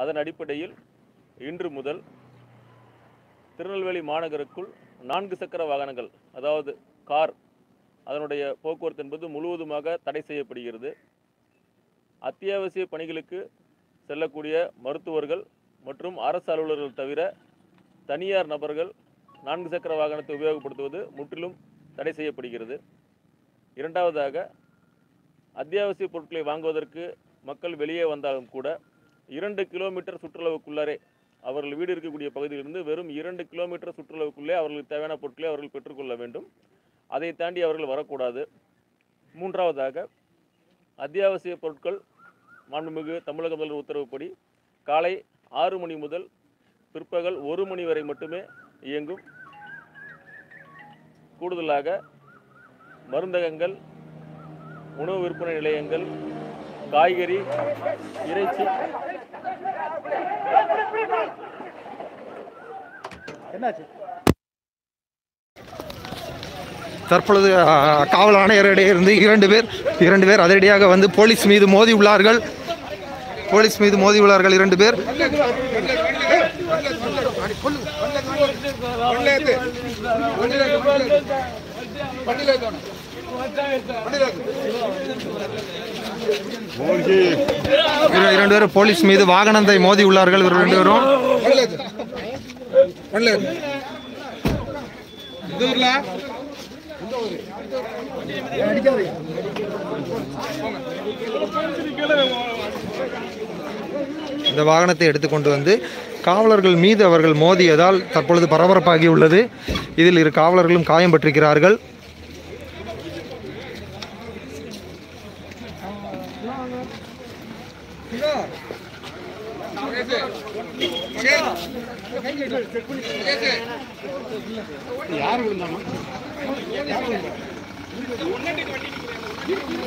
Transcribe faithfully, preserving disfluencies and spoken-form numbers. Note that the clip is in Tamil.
அதன் அடிப்படையில் இன்று முதல் திருநெல்வேலி மாநகருக்குள் நான்கு சக்கர வாகனங்கள், அதாவது கார், அதனுடைய போக்குவரத்து என்பது முழுவதுமாக தடை செய்யப்படுகிறது. அத்தியாவசிய பணிகளுக்கு செல்லக்கூடிய மருத்துவர்கள் மற்றும் அரசு அலுவலர்கள் தவிர தனியார் நபர்கள் நான்கு சக்கர வாகனத்தை உபயோகப்படுத்துவது முற்றிலும் தடை செய்யப்படுகிறது. இரண்டாவதாக, அத்தியாவசிய பொருட்களை வாங்குவதற்கு மக்கள் வெளியே வந்தாலும் கூட இரண்டு கிலோமீட்டர் சுற்றளவுக்குள்ளே அவர்கள் வீடு இருக்கக்கூடிய பகுதியிலிருந்து வெறும் இரண்டு கிலோமீட்டர் சுற்றளவுக்குள்ளே அவர்களுக்கு தேவையான பொருட்களை அவர்கள் பெற்றுக்கொள்ள வேண்டும். அதை தாண்டி அவர்கள் வரக்கூடாது. மூன்றாவதாக, அத்தியாவசிய பொருட்கள் மாண்புமிகு தமிழக முதல்வர் உத்தரவுப்படி காலை ஆறு மணி முதல் பிற்பகல் ஒரு மணி வரை மட்டுமே இயங்கும். கூடுதலாக மருந்தகங்கள், உணவு விற்பனை நிலையங்கள், காய்கறி, இறைச்சி தற்பொழுது காவல் ஆணையரிடையே இருந்து இரண்டு பேர் இரண்டு பேர் அதிரடியாக வந்து போலீஸ் மீது மோதி உள்ளார்கள். போலீஸ் மீது மோதி உள்ளார்கள் இரண்டு பேர். இரண்டு பேரும் போலீஸ் மீது வாகனத்தை மோதி உள்ளார்கள். இவர் ரெண்டு பேரும் இந்த வாகனத்தை எடுத்துக்கொண்டு வந்து காவலர்கள் மீது அவர்கள் மோதியதால் தற்பொழுது பரபரப்பாகி உள்ளது. இதில் இரு காவலர்களும் காயம் பட்டிருக்கிறார்கள். யாரு